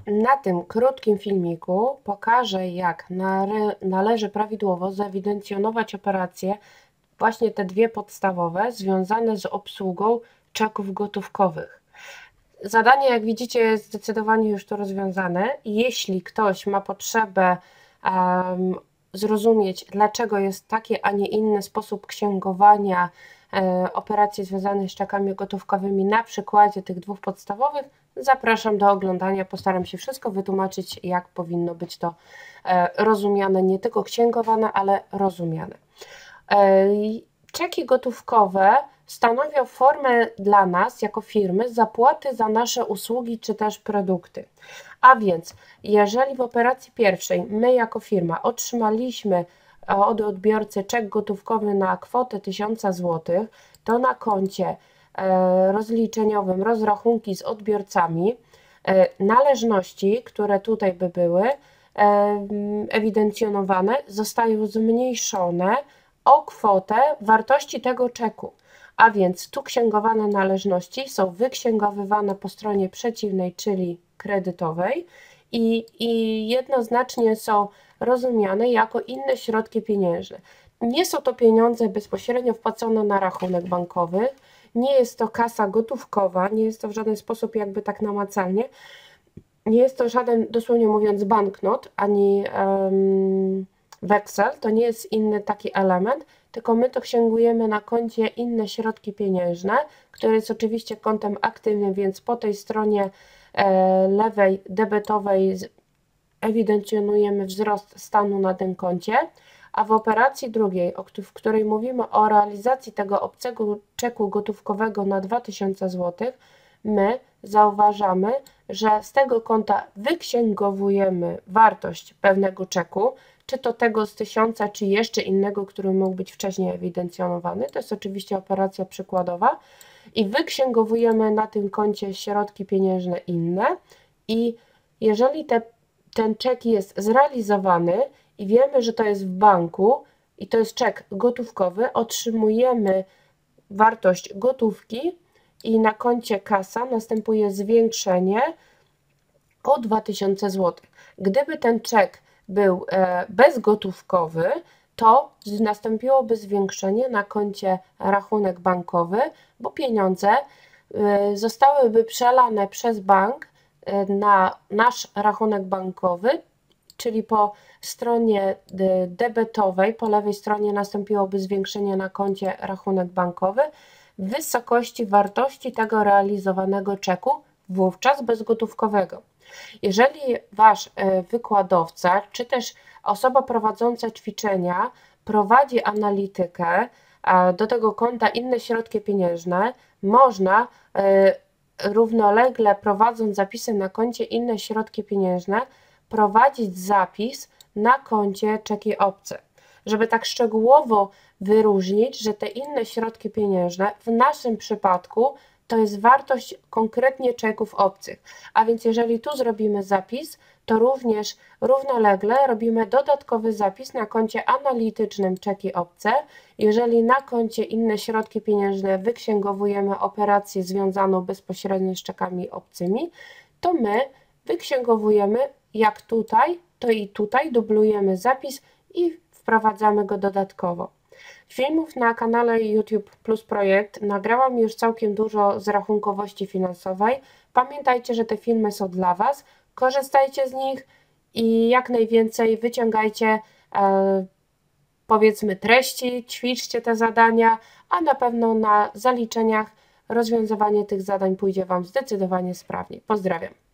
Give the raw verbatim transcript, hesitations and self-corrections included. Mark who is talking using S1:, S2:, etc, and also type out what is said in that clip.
S1: Na tym krótkim filmiku pokażę, jak należy prawidłowo zewidencjonować operacje, właśnie te dwie podstawowe, związane z obsługą czeków gotówkowych. Zadanie, jak widzicie, jest zdecydowanie już tu rozwiązane. Jeśli ktoś ma potrzebę um, zrozumieć, dlaczego jest taki, a nie inny sposób księgowania e, operacji związanych z czekami gotówkowymi na przykładzie tych dwóch podstawowych, zapraszam do oglądania. Postaram się wszystko wytłumaczyć, jak powinno być to e, rozumiane, nie tylko księgowane, ale rozumiane. E, czeki gotówkowe stanowią formę dla nas, jako firmy, zapłaty za nasze usługi czy też produkty. A więc, jeżeli w operacji pierwszej my jako firma otrzymaliśmy od odbiorcy czek gotówkowy na kwotę tysiąc złotych, to na koncie rozliczeniowym rozrachunki z odbiorcami, należności, które tutaj by były ewidencjonowane, zostają zmniejszone o kwotę wartości tego czeku. A więc tu księgowane należności są wyksięgowywane po stronie przeciwnej, czyli kredytowej i, i jednoznacznie są rozumiane jako inne środki pieniężne. Nie są to pieniądze bezpośrednio wpłacone na rachunek bankowy, nie jest to kasa gotówkowa, nie jest to w żaden sposób jakby tak namacalnie, nie jest to żaden, dosłownie mówiąc, banknot, ani um, weksel, to nie jest inny taki element, tylko my to księgujemy na koncie inne środki pieniężne, które jest oczywiście kontem aktywnym, więc po tej stronie e, lewej debetowej ewidencjonujemy wzrost stanu na tym koncie, a w operacji drugiej, w której mówimy o realizacji tego obcego czeku gotówkowego na dwa tysiące złotych, my zauważamy, że z tego konta wyksięgowujemy wartość pewnego czeku, czy to tego z tysiąca, czy jeszcze innego, który mógł być wcześniej ewidencjonowany. To jest oczywiście operacja przykładowa. I wyksięgowujemy na tym koncie środki pieniężne inne i jeżeli te, ten czek jest zrealizowany i wiemy, że to jest w banku i to jest czek gotówkowy, otrzymujemy wartość gotówki i na koncie kasa następuje zwiększenie o dwa tysiące złotych. Gdyby ten czek był bezgotówkowy, to nastąpiłoby zwiększenie na koncie rachunek bankowy, bo pieniądze zostałyby przelane przez bank na nasz rachunek bankowy, czyli po stronie debetowej, po lewej stronie nastąpiłoby zwiększenie na koncie rachunek bankowy w wysokości wartości tego realizowanego czeku, wówczas bezgotówkowego. Jeżeli Wasz wykładowca, czy też osoba prowadząca ćwiczenia prowadzi analitykę do tego konta inne środki pieniężne, można równolegle, prowadząc zapisy na koncie inne środki pieniężne, prowadzić zapis na koncie czeki obce, żeby tak szczegółowo wyróżnić, że te inne środki pieniężne w naszym przypadku to jest wartość konkretnie czeków obcych. A więc jeżeli tu zrobimy zapis, to również równolegle robimy dodatkowy zapis na koncie analitycznym czeki obce. Jeżeli na koncie inne środki pieniężne wyksięgowujemy operację związaną bezpośrednio z czekami obcymi, to my wyksięgowujemy jak tutaj, to i tutaj dublujemy zapis i wprowadzamy go dodatkowo. Filmów na kanale YouTube Plus Projekt nagrałam już całkiem dużo z rachunkowości finansowej. Pamiętajcie, że te filmy są dla Was. Korzystajcie z nich i jak najwięcej wyciągajcie e, powiedzmy treści, ćwiczcie te zadania, a na pewno na zaliczeniach rozwiązywanie tych zadań pójdzie Wam zdecydowanie sprawniej. Pozdrawiam.